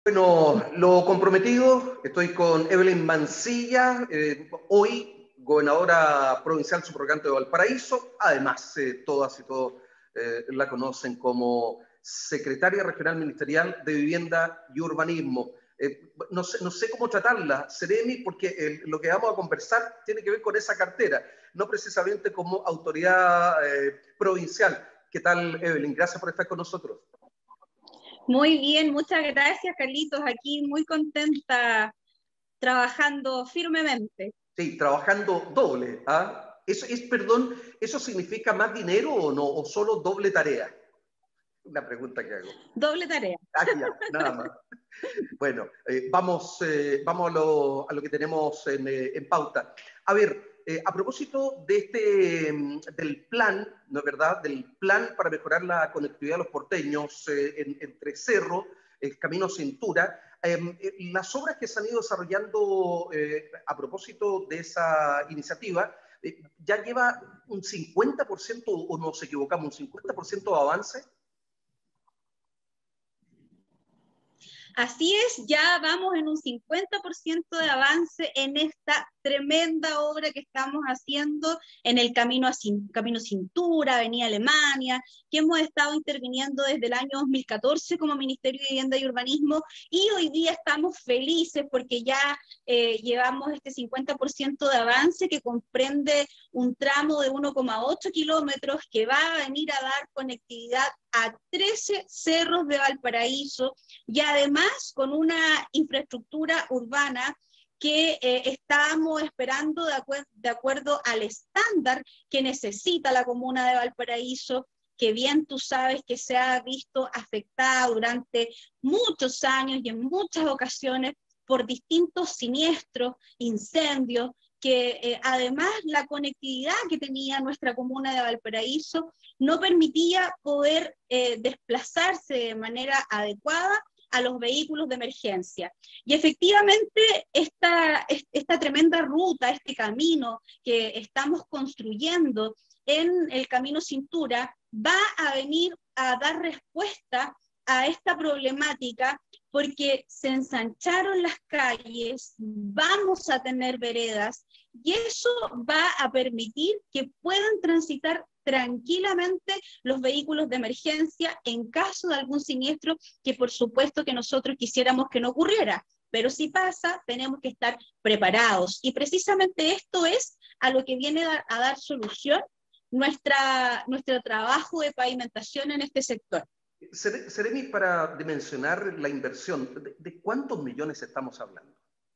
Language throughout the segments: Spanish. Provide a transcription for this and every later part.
Bueno, lo comprometido, estoy con Evelyn Mancilla, hoy gobernadora provincial subrogante de Valparaíso, además todas y todos la conocen como secretaria regional ministerial de Vivienda y Urbanismo. No sé cómo tratarla, Seremi, porque lo que vamos a conversar tiene que ver con esa cartera, no precisamente como autoridad provincial. ¿Qué tal, Evelyn? Gracias por estar con nosotros. Muy bien, muchas gracias, Carlitos. Aquí muy contenta, trabajando firmemente. Sí, trabajando doble. ¿Ah? Perdón, ¿eso significa más dinero o no? ¿O solo doble tarea? Una pregunta que hago. Doble tarea. Ah, ya, nada más. Bueno, vamos a lo que tenemos en pauta. A ver, a propósito de del plan, ¿no es verdad? Del plan para mejorar la conectividad de los porteños entre Cerro, el Camino Cintura, las obras que se han ido desarrollando a propósito de esa iniciativa, ya lleva un 50%, o nos equivocamos, un 50% de avance. Así es, ya vamos en un 50% de avance en esta tremenda obra que estamos haciendo en el Camino Cintura, Avenida Alemania, que hemos estado interviniendo desde el año 2014 como Ministerio de Vivienda y Urbanismo, y hoy día estamos felices porque ya llevamos este 50% de avance que comprende un tramo de 1,8 kilómetros que va a venir a dar conectividad a 13 cerros de Valparaíso, y además con una infraestructura urbana que estamos esperando de acuerdo al estándar que necesita la comuna de Valparaíso, que bien tú sabes que se ha visto afectada durante muchos años y en muchas ocasiones por distintos siniestros, incendios, que además la conectividad que tenía nuestra comuna de Valparaíso no permitía poder desplazarse de manera adecuada a los vehículos de emergencia. Y efectivamente esta tremenda ruta, este camino que estamos construyendo en el Camino Cintura, va a venir a dar respuesta a esta problemática porque se ensancharon las calles, vamos a tener veredas y eso va a permitir que puedan transitar tranquilamente los vehículos de emergencia en caso de algún siniestro que por supuesto que nosotros quisiéramos que no ocurriera, pero si pasa tenemos que estar preparados y precisamente esto es a lo que viene a dar solución nuestro trabajo de pavimentación en este sector. Seremi, para dimensionar la inversión, ¿de cuántos millones estamos hablando?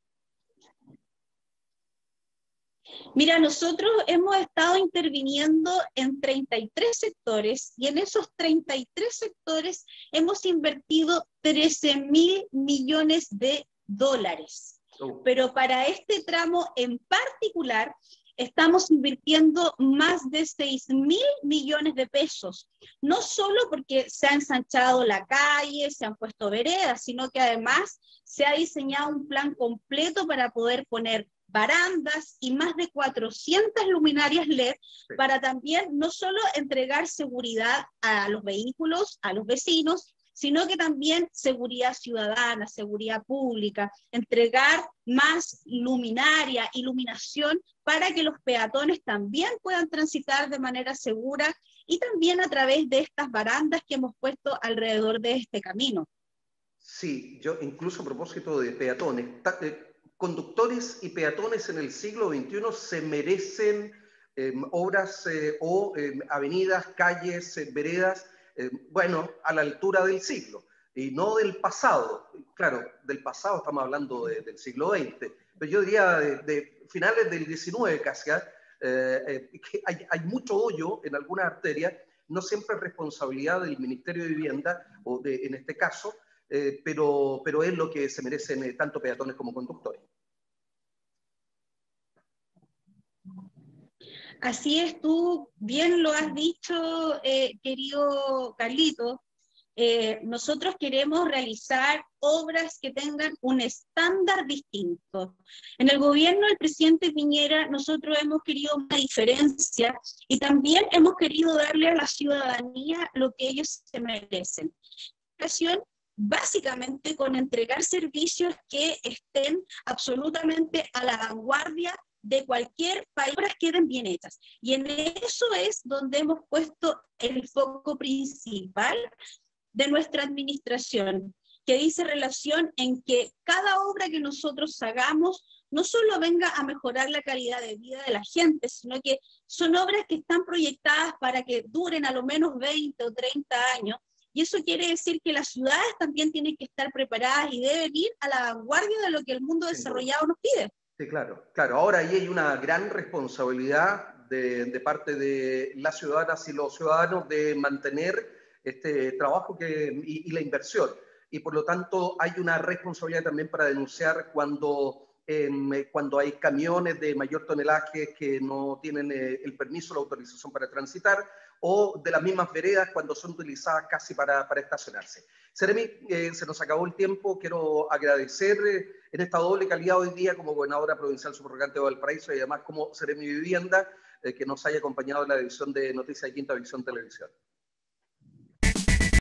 Mira, nosotros hemos estado interviniendo en 33 sectores y en esos 33 sectores hemos invertido 13.000 millones de dólares. Pero para este tramo en particular estamos invirtiendo más de 6.000 millones de pesos, no solo porque se ha ensanchado la calle, se han puesto veredas, sino que además se ha diseñado un plan completo para poder poner barandas y más de 400 luminarias LED para también no solo entregar seguridad a los vehículos, a los vecinos, sino que también seguridad ciudadana, seguridad pública, entregar más luminaria, iluminación para que los peatones también puedan transitar de manera segura y también a través de estas barandas que hemos puesto alrededor de este camino. Sí, yo incluso a propósito de peatones, conductores y peatones en el siglo XXI se merecen obras o avenidas, calles, veredas, bueno, a la altura del siglo, y no del pasado. Claro, del pasado estamos hablando del siglo XX, pero yo diría de finales del XIX casi, que hay mucho hoyo en algunas arterias, no siempre es responsabilidad del Ministerio de Vivienda, o en este caso, pero es lo que se merecen tanto peatones como conductores. Así es, tú bien lo has dicho, querido Carlito. Nosotros queremos realizar obras que tengan un estándar distinto. En el gobierno del presidente Piñera nosotros hemos querido una diferencia y también hemos querido darle a la ciudadanía lo que ellos se merecen. básicamente con entregar servicios que estén absolutamente a la vanguardia de cualquier país, que queden bien hechas. Y en eso es donde hemos puesto el foco principal de nuestra administración, que dice relación en que cada obra que nosotros hagamos no solo venga a mejorar la calidad de vida de la gente, sino que son obras que están proyectadas para que duren a lo menos 20 o 30 años. Y eso quiere decir que las ciudades también tienen que estar preparadas y deben ir a la vanguardia de lo que el mundo desarrollado nos pide. Sí, claro, claro. Ahora ahí hay una gran responsabilidad de parte de las ciudadanas y los ciudadanos de mantener este trabajo y la inversión. Y por lo tanto hay una responsabilidad también para denunciar cuando hay camiones de mayor tonelaje que no tienen el permiso o la autorización para transitar, o de las mismas veredas cuando son utilizadas casi para estacionarse. Seremi, se nos acabó el tiempo. Quiero agradecer en esta doble calidad hoy día como gobernadora provincial subrogante de Valparaíso y además como Seremi Vivienda, que nos haya acompañado en la edición de Noticias de Quinta Visión Televisión.